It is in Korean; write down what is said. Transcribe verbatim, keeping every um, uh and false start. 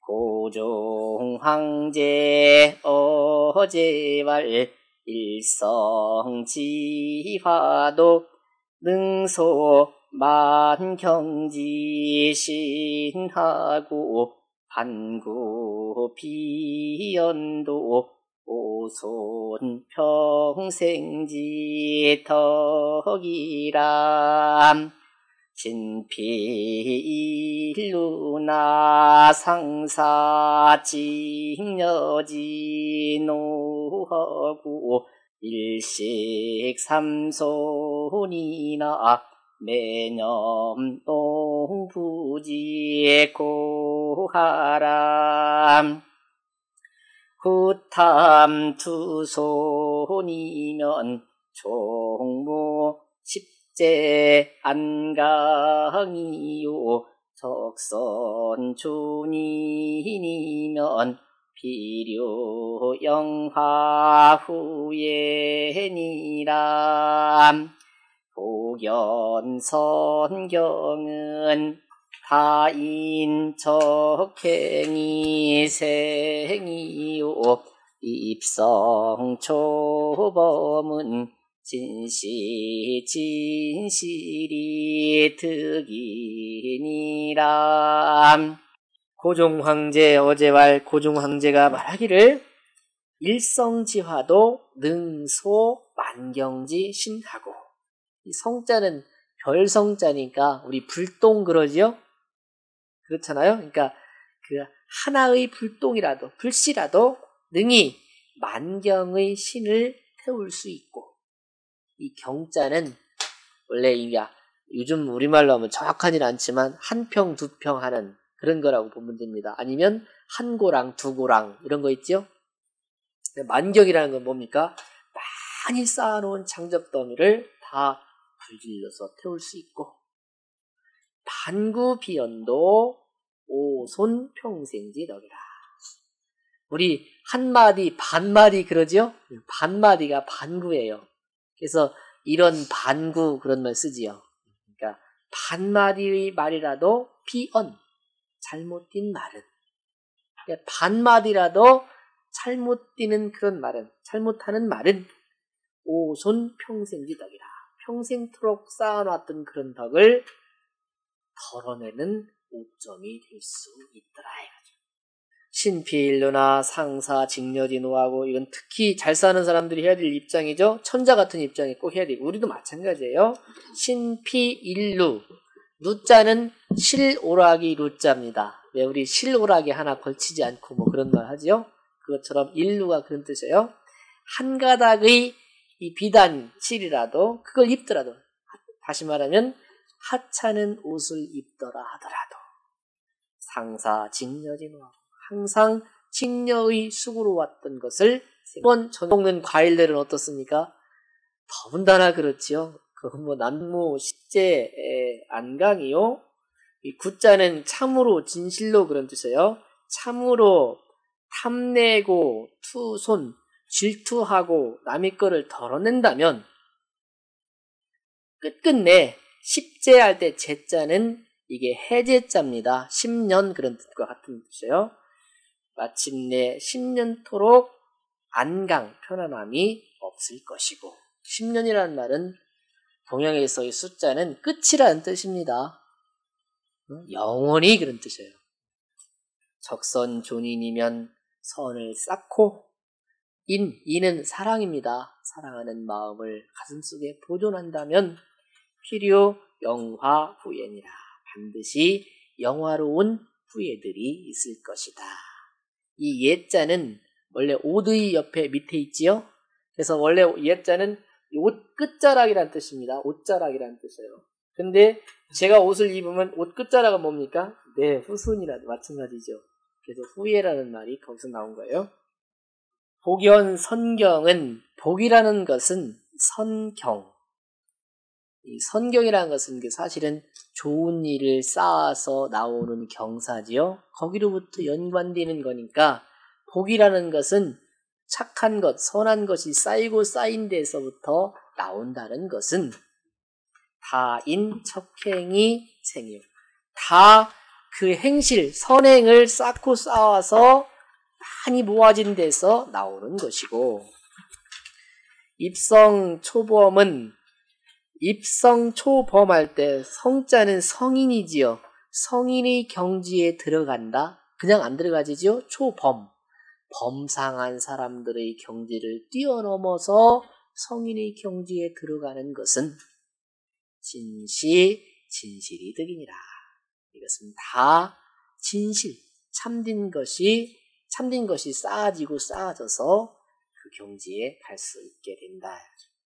고종 황제 어제왈 일성지화도 능소 만경지신하고 반구 비연도 오손 평생지 덕이람 진필루나 상사직녀지 노하고 일식삼손이나 매년 농부지 고하람 후탐 투손이면 종무 십제 안강이요 적선 준인이면 비료 영화 후예니람 복연 선경은 타인 적행이 생이요 입성 초범은 진시 진실이 득이니람. 고종 황제 어제왈 고종 황제가 말하기를 일성지화도 능소 만경지 신하고, 이 성자는 별성자니까 우리 불똥 그러지요? 그렇잖아요. 그러니까 그 하나의 불똥이라도 불씨라도 능히 만경의 신을 태울 수 있고, 이 경자는 원래 이게 요즘 우리말로 하면 정확하진 않지만 한 평, 두 평 하는 그런 거라고 보면 됩니다. 아니면 한 고랑, 두 고랑 이런 거 있죠? 만경이라는 건 뭡니까? 많이 쌓아놓은 장접더미를 다 불질러서 태울 수 있고, 반구비연도 오손 평생지 덕이라. 우리 한마디 반마디 그러죠? 반마디가 반구예요. 그래서 이런 반구 그런 말 쓰지요. 그러니까 반마디의 말이라도 비언, 잘못 뛴 말은, 그러니까 반마디라도 잘못 뛰는 그런 말은, 잘못하는 말은 오손 평생지 덕이라. 평생토록 쌓아놨던 그런 덕을 덜어내는 오점이 될 수 있더라 이거죠. 신필루나 상사 직녀지 노하고, 이건 특히 잘 사는 사람들이 해야 될 입장이죠. 천자 같은 입장이 꼭 해야 되고, 우리도 마찬가지예요. 신피일루, 루자는 실오락이 루자입니다. 왜 우리 실오락이 하나 걸치지 않고 뭐 그런 말 하지요? 그것처럼 일루가 그런 뜻이에요. 한 가닥의 이 비단 실이라도 그걸 입더라도, 다시 말하면 하찮은 옷을 입더라 하더라도 상사 직녀지노하고, 항상 직녀의 수고로 왔던 것을, 이번 전 먹는 과일들은 어떻습니까? 더군다나 그렇지요. 그건 뭐 남무 십제 안강이요. 이 구자는 참으로 진실로 그런 뜻이에요. 참으로 탐내고 투손 질투하고 남의 거를 덜어낸다면, 끝끝내 십제 할 때 제자는 이게 해제자입니다. 십 년 그런 뜻과 같은 뜻이에요. 마침내 십 년토록 안강 편안함이 없을 것이고, 십 년이라는 말은 동양에서의 숫자는 끝이라는 뜻입니다. 영원히 그런 뜻이에요. 적선 존인이면 선을 쌓고, 인, 인은 사랑입니다. 사랑하는 마음을 가슴속에 보존한다면 필요 영화 후예니라. 반드시 영화로운 후예들이 있을 것이다. 이 예자는 원래 옷의 옆에 밑에 있지요. 그래서 원래 예자는 옷 끝자락이라는 뜻입니다. 옷자락이라는 뜻이에요. 근데 제가 옷을 입으면 옷 끝자락은 뭡니까? 네, 후손이라도 마찬가지죠. 그래서 후예라는 말이 거기서 나온 거예요. 복연 선경은, 복이라는 것은 선경, 이 선경이라는 것은 사실은 좋은 일을 쌓아서 나오는 경사지요. 거기로부터 연관되는 거니까, 복이라는 것은 착한 것, 선한 것이 쌓이고 쌓인 데서부터 나온다는 것은 다인 척행이 생이요. 다 그 행실, 선행을 쌓고 쌓아서 많이 모아진 데서 나오는 것이고 입성 초범은 입성 초범할 때 성자는 성인이지요. 성인의 경지에 들어간다. 그냥 안 들어가지죠. 초범. 범상한 사람들의 경지를 뛰어넘어서 성인의 경지에 들어가는 것은 진시, 진실이 득이니라. 이것은 다 진실, 참된 것이, 참된 것이 쌓아지고 쌓아져서 그 경지에 갈 수 있게 된다.